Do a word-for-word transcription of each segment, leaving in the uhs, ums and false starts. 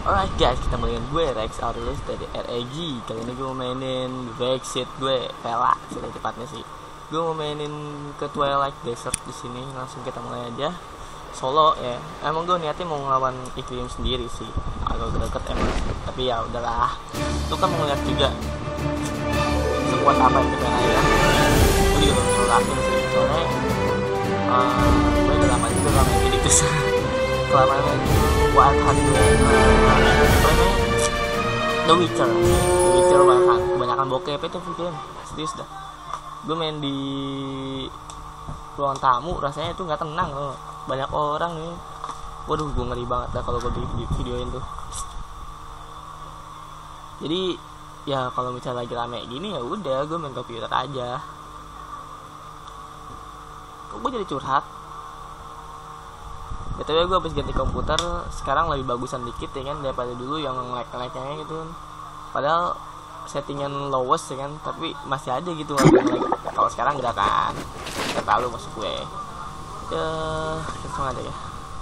Alright guys, kita mulai dengan gue Rex Aurelius dari R E G. Kali ini gue mau mainin Backseat gue, Vela sudah tepatnya sih. Gue mau mainin ke Twilight Desert di sini. Langsung kita mulai aja. Solo ya. Emang gue niatnya mau ngelawan iklim sendiri sih. Agak deket emang. Tapi ya udahlah. Lu kan mau ngeliat juga sekuat apa yang kita ya. Gue juga belum ngelakuin sih. Soalnya uh, gue udah lama juga gak main ini terus. Kelamaan Wild Hunt gue uh, The Witcher The Witcher Wild Hunt. Kebanyakan bokep itu film. Serius dah. Gue main di ruang tamu, rasanya itu gak tenang loh. Banyak orang nih. Waduh, gue ngeri banget dah kalau gue di videoin tuh. Jadi ya kalau misalnya lagi rame gini ya udah gue main komputer aja. Kok gue jadi curhat? B T W gue habis ganti komputer, sekarang lebih bagusan dikit ya kan daripada dulu yang nge-lag-lagnya gitu kan. Padahal settingan lowest ya kan, tapi masih aja gitu nge-lag. Kalau sekarang enggak kan. Enggak tahu maksud gue. Ya, langsung aja ya.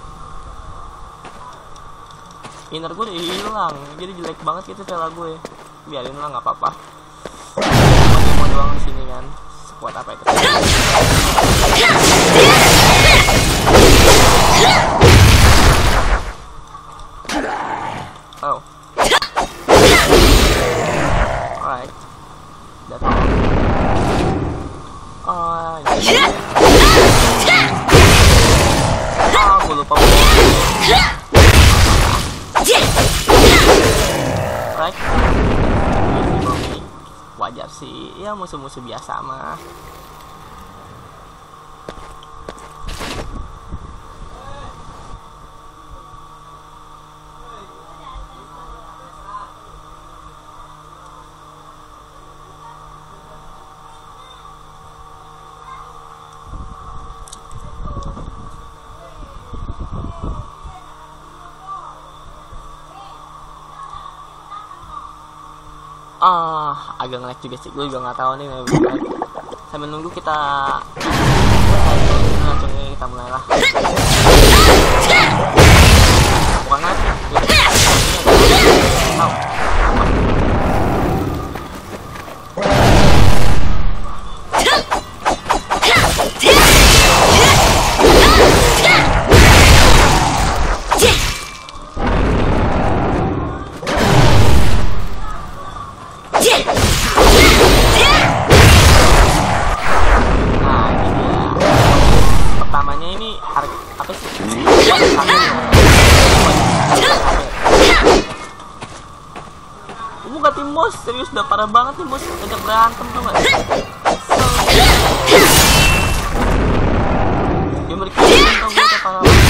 Inner gue udah hilang, jadi jelek banget gitu cara gue. Biarin lah, nggak apa-apa. Mau doang di sini kan. Sekuat apa itu? Oh. Alright. Datang. Oh, ya. Ah, gue lupa. Right. Wajar sih, ya musuh-musuh biasa mah. Ah, agak nge-lag juga sih, gue juga nggak tahu nih. Sambil nunggu kita langsung kita mulai lah. Bukan lagi. Oh. Serius udah parah banget nih bos, ajak berantem tuh gak? Ya mereka tau gue udah parah banget.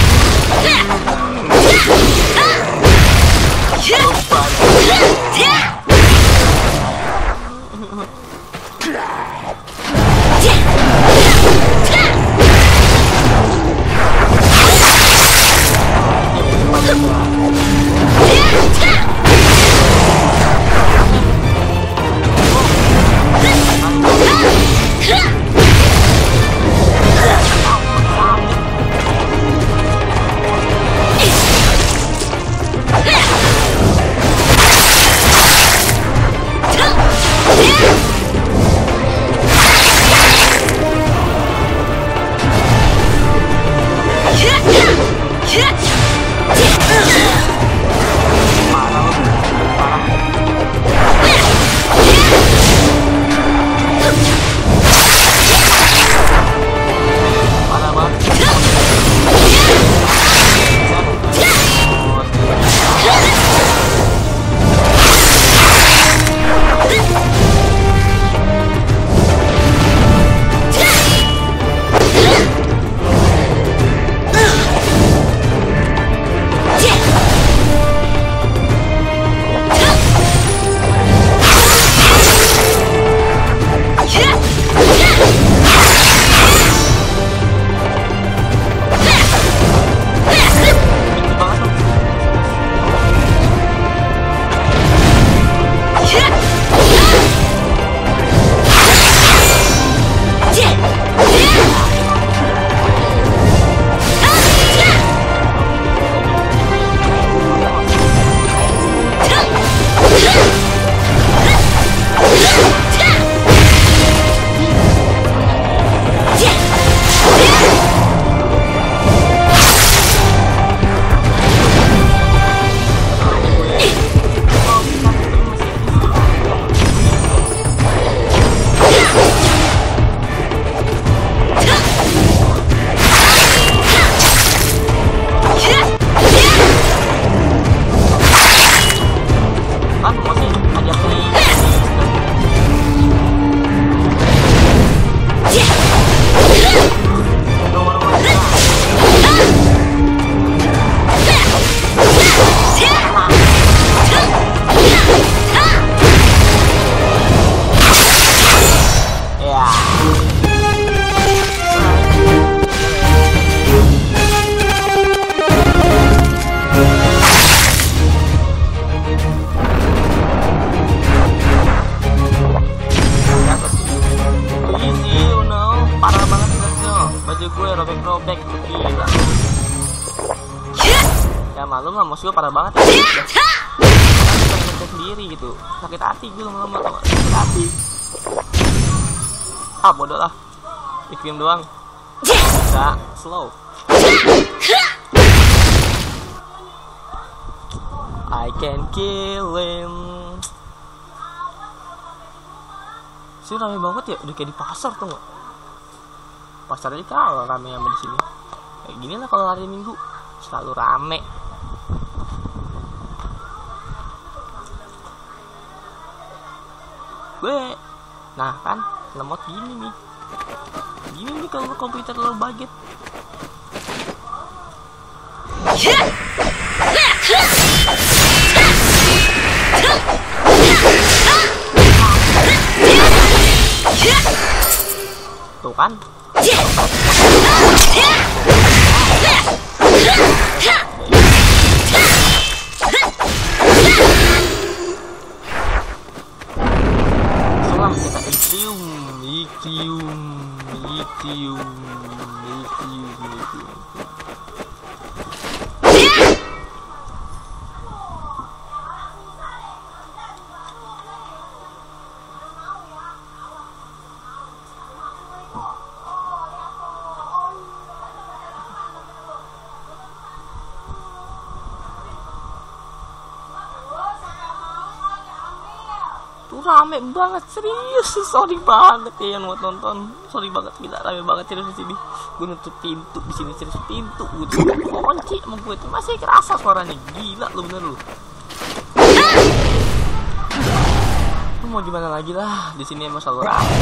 malum lah, maksud gue parah banget ya. Karena kita sendiri gitu, sakit hati gue lama-lama, sakit hati. Ah bodoh lah, iklim doang, bisa slow. I can kill him. Sih rame banget ya, udah kayak di pasar tuh nggak? Pasar aja kalau rame sama di sini. Kayak gini lah kalau hari Minggu, selalu rame. Gue, nah kan, lemot gini nih. Gini nih kalau komputer lo baget. Tuh kan. Selam kita lithium, lithium, lithium, lithium, lithium. Rame banget, serius, sorry banget ya yang mau nonton, sorry banget, gila rame banget serius di sini. Gue nutup pintu di sini, serius pintu, gue tuh kunci sama gue tuh masih kerasa suaranya, gila lu bener lu. Lu mau gimana lagi lah, di sini emang selalu rame.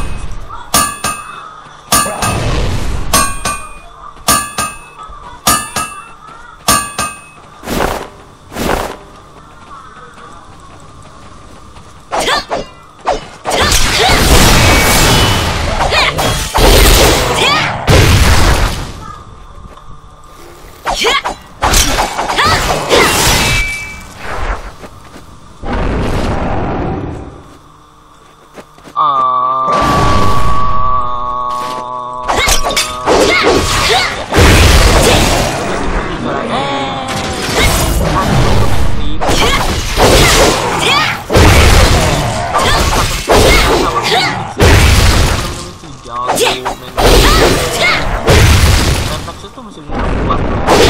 Itu masih buat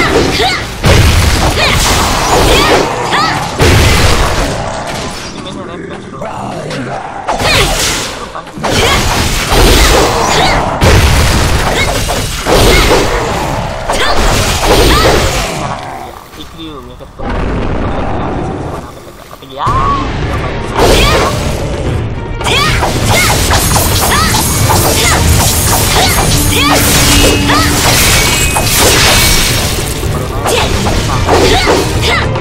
ini mainnya reflex bro. Iklim ya ketemu tapi ya Yeah!